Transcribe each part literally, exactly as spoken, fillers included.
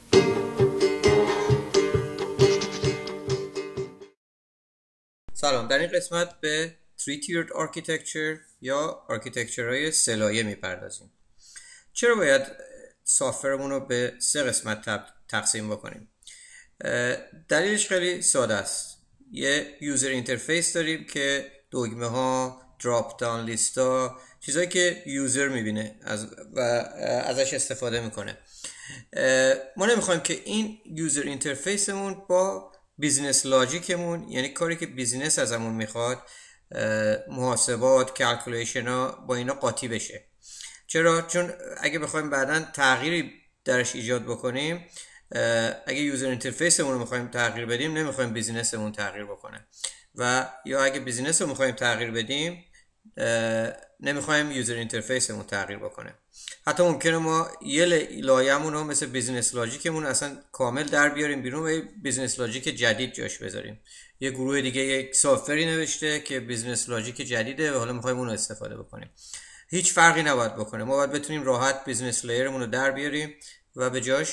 سلام، در این قسمت به Three Tiered Architecture یا آرکیتکچرهای سه لایه میپردازیم. چرا باید سافتورمون رو به سه قسمت تقسیم بکنیم؟ دلیلش خیلی ساده است. یه یوزر اینترفیس داریم که دگمه ها، دراپ داون لیست ها، چیزایی که یوزر میبینه از و ازش استفاده میکنه. ما نمیخوایم که این یوزر اینترفیسمون با بیزینس لاجیکمون، یعنی کاری که بیزینس ازمون میخواد، محاسبات، کلکولیشن ها، با اینا قاطی بشه. چرا؟ چون اگه بخوایم بعداً تغییری درش ایجاد بکنیم، اگه یوزر اینترفیسمون رو میخوایم تغییر بدیم، نمیخوایم بیزینسمون تغییر بکنه، و یا اگه بیزینس رو میخوایم تغییر بدیم، نمیخوایم یوزر اینترفیسمون تغییر بکنه. حتی ممکنه ما یه لایه‌مون رو مثل بیزینس لاجیکمون اصلا کامل در بیاریم بیرون و بیزینس لاجیک جدید جاش بذاریم. یه گروه دیگه یک سافتوری نوشته که بیزینس لاجیک جدیده و حالا میخوایم اون رو استفاده بکنیم. هیچ فرقی نباید بکنه. ما باید بتونیم راحت بیزینس لایرمون رو در بیاریم و به جاش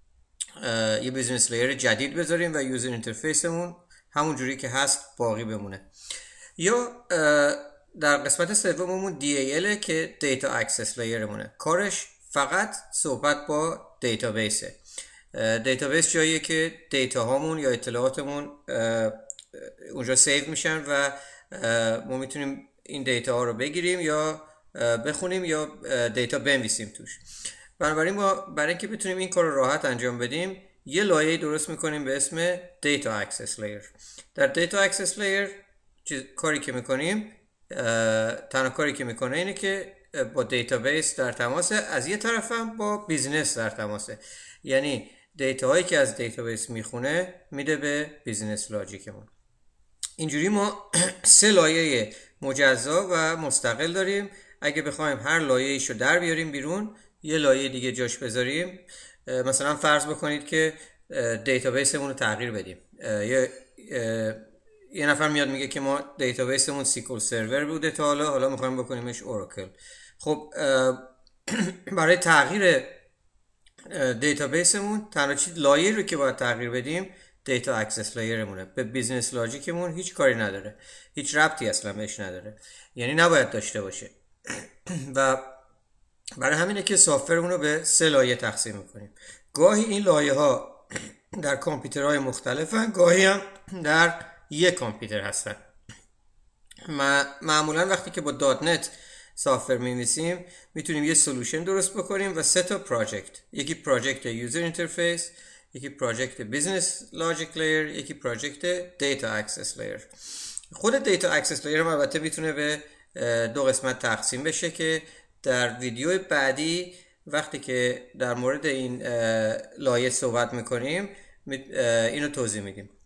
یه بیزینس لایر جدید بذاریم و یوزر اینترفیسمون همون جوری که هست باقی بمونه. یا در قسمت سوممون دی ای ال که دیتا اکسس لایرمونه. کارش فقط صحبت با دیتابیسه. دیتابیس جاییه که دیتا هامون یا اطلاعاتمون اونجا سیو میشن و ما میتونیم این دیتا ها رو بگیریم یا بخونیم یا دیتا بنویسیم توش. بنابراین ما برای اینکه بتونیم این کار رو راحت انجام بدیم، یه لایه درست میکنیم به اسم دیتا اکسس لایر. در دیتا اکسس لایر کاری که میکنیم، تنها کاری که میکنه اینه که با دیتابیس در تماسه، از یه طرف هم با بیزینس در تماسه. یعنی دیتا هایی که از دیتابیس میخونه میده به بیزینس لاجیکمون. اینجوری ما سه لایه مجزا و مستقل داریم. اگه بخوایم هر لایه ایشو در بیاریم بیرون، یه لایه دیگه جاش بذاریم. مثلا فرض بکنید که دیتابیسمون رو تغییر بدیم. یه یه نفر میاد میگه که ما دیتابیسمون سیکول سرور بوده تا حالا حالا میخوایم بکنیمش اوراکل. خب برای تغییر دیتابیسمون تنها چیز لایه رو که باید تغییر بدیم دیتا اکسس لایرمونه. به بیزنس لاجیکمون هیچ کاری نداره، هیچ ربطی اصلا بهش نداره، یعنی نباید داشته باشه. و برای همینه که سافتورمون رو به سه لایه تقسیم میکنیم. گاهی این لایه ها در کامپیوترهای مختلفن، گاهی هم در یک کامپیوتر هستن. معمولا وقتی که با دات نت سافتور می‌نویسیم میتونیم یه سولوشن درست بکنیم و سه تا پراجکت، یکی پراجکت یوزر اینترفیس، یکی پراجکت بیزنس لاجیک لایر، یکی پراجکت دیتا اکسس لایر. خود دیتا اکسس لایر هم البته میتونه به دو قسمت تقسیم بشه که در ویدیو بعدی وقتی که در مورد این لایه صحبت میکنیم اینو توضیح میدیم.